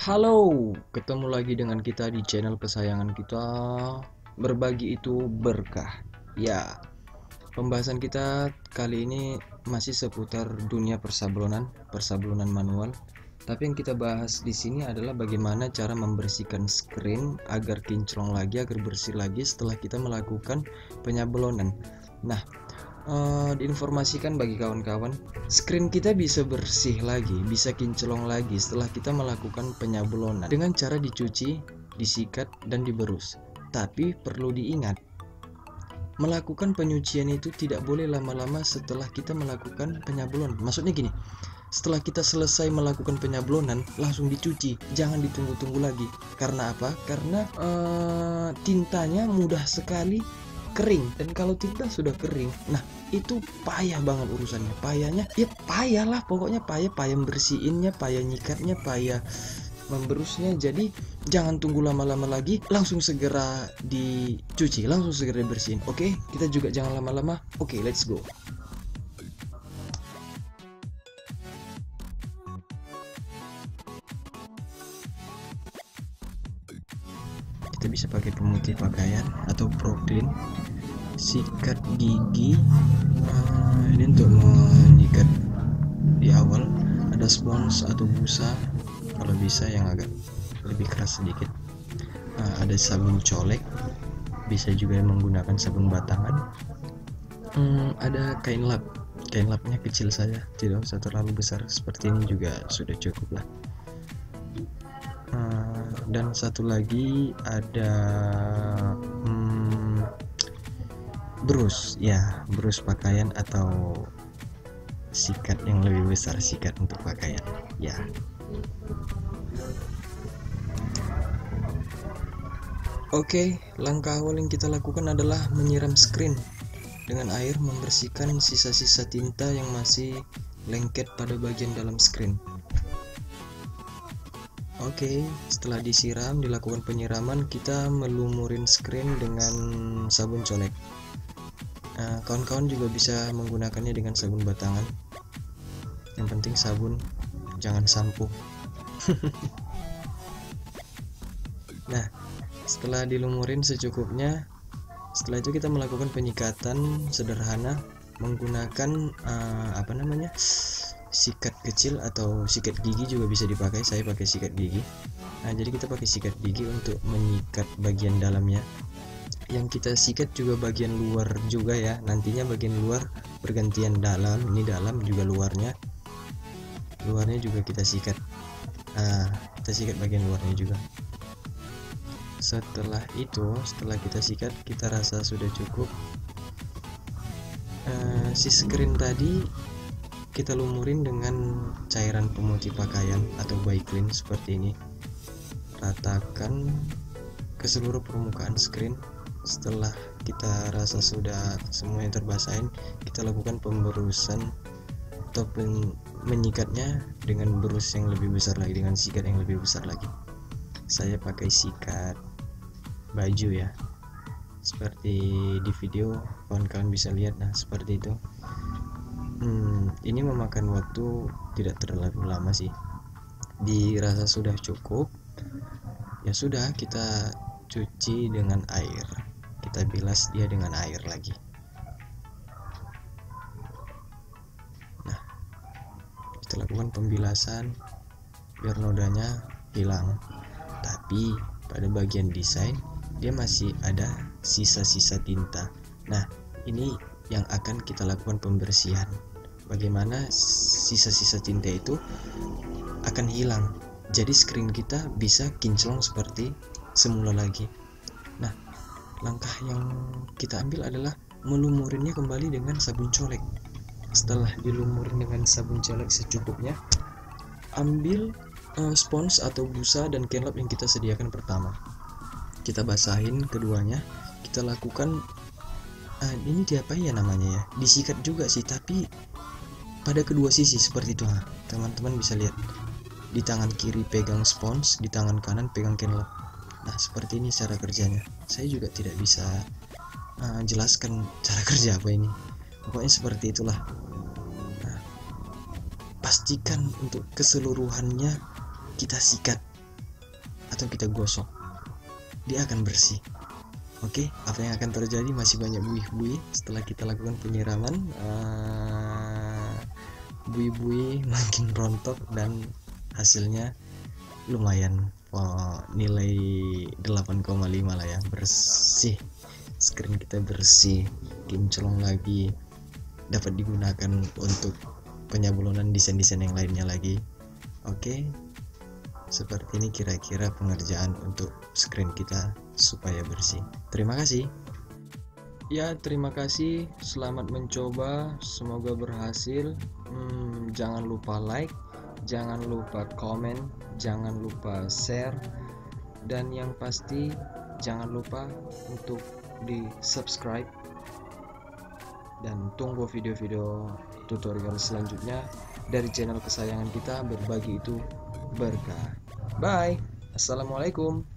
Halo, ketemu lagi dengan kita di channel kesayangan kita. Berbagi itu berkah. Ya, pembahasan kita kali ini masih seputar dunia persablonan manual. Tapi yang kita bahas di sini adalah bagaimana cara membersihkan screen agar kinclong lagi, agar bersih lagi setelah kita melakukan penyablonan. Nah, diinformasikan bagi kawan-kawan, screen kita bisa bersih lagi, bisa kinclong lagi setelah kita melakukan penyablonan dengan cara dicuci, disikat, dan diberus. Tapi perlu diingat, melakukan penyucian itu tidak boleh lama-lama setelah kita melakukan penyablonan. Maksudnya gini, setelah kita selesai melakukan penyablonan langsung dicuci, jangan ditunggu-tunggu lagi. Karena apa? Karena tintanya mudah sekali kering, dan kalau tinta sudah kering, nah itu payah banget urusannya. Payahnya ya payah lah, pokoknya payah membersihinnya, payah nyikatnya, payah memberusnya. Jadi jangan tunggu lama-lama lagi, langsung segera dicuci, langsung segera dibersihin. Oke, kita juga jangan lama-lama. Oke, let's go. Kita bisa pakai pemutih pakaian atau pro clean, sikat gigi. Ini untuk menyikat di awal. Ada spons atau busa, kalau bisa yang agak lebih keras sedikit. Ada sabun colek, bisa juga menggunakan sabun batangan. Ada kain lapnya kecil saja, tidak usah terlalu besar. Seperti ini juga sudah cukup lah. Dan satu lagi ada brus pakaian atau sikat yang lebih besar, sikat untuk pakaian ya. Oke, langkah awal yang kita lakukan adalah menyiram screen dengan air, membersihkan sisa-sisa tinta yang masih lengket pada bagian dalam screen. Oke, setelah disiram, dilakukan penyiraman, kita melumurin screen dengan sabun colek. Kawan-kawan juga bisa menggunakannya dengan sabun batangan. Yang penting sabun, jangan sampo. Nah, setelah dilumurin secukupnya, setelah itu kita melakukan penyikatan sederhana menggunakan sikat kecil atau sikat gigi juga bisa dipakai. Saya pakai sikat gigi. Nah, jadi kita pakai sikat gigi untuk menyikat bagian dalamnya. Yang kita sikat juga bagian luar juga ya. Nantinya bagian luar bergantian dalam. Ini dalam juga luarnya. Luarnya juga kita sikat. Kita sikat bagian luarnya juga. Setelah kita sikat, kita rasa sudah cukup. Si screen tadi kita lumurin dengan cairan pemutih pakaian atau Biclean seperti ini. Ratakan ke seluruh permukaan screen. Setelah kita rasa sudah semuanya terbasahin, kita lakukan pemberusan atau menyikatnya dengan berus yang lebih besar lagi, dengan sikat yang lebih besar lagi. Saya pakai sikat baju ya, seperti di video kawan-kawan bisa lihat. Nah, seperti itu. Ini memakan waktu tidak terlalu lama sih. Dirasa sudah cukup, ya sudah, kita cuci dengan air, kita bilas dia dengan air lagi. Nah, kita lakukan pembilasan biar nodanya hilang. Tapi pada bagian desain dia masih ada sisa-sisa tinta. Nah, ini yang akan kita lakukan pembersihan. Bagaimana sisa-sisa tinta itu akan hilang, jadi screen kita bisa kinclong seperti semula lagi. Nah, langkah yang kita ambil adalah melumurinnya kembali dengan sabun colek. Setelah dilumurin dengan sabun colek secukupnya, ambil spons atau busa dan kain lap yang kita sediakan pertama. Kita basahin keduanya. Kita lakukan ini diapain ya namanya ya, disikat juga sih, tapi pada kedua sisi seperti itu. Teman-teman bisa lihat, di tangan kiri pegang spons, di tangan kanan pegang kain lap. Nah, seperti ini cara kerjanya. Saya juga tidak bisa jelaskan cara kerja apa ini, pokoknya seperti itulah. Nah, pastikan untuk keseluruhannya kita sikat atau kita gosok, dia akan bersih. Oke, apa yang akan terjadi? Masih banyak buih-buih setelah kita lakukan penyiraman. Buih-buih makin rontok dan hasilnya lumayan, nilai 8,5 lah ya. Bersih, screen kita bersih, kinclong lagi, dapat digunakan untuk penyablonan desain-desain yang lainnya lagi. Oke, seperti ini kira-kira pengerjaan untuk screen kita supaya bersih. Terima kasih. Ya, terima kasih. Selamat mencoba. Semoga berhasil. Jangan lupa like, jangan lupa komen, jangan lupa share, dan yang pasti jangan lupa untuk di subscribe. Dan tunggu video-video tutorial selanjutnya dari channel kesayangan kita. Berbagi itu berkah. Bye. Assalamualaikum.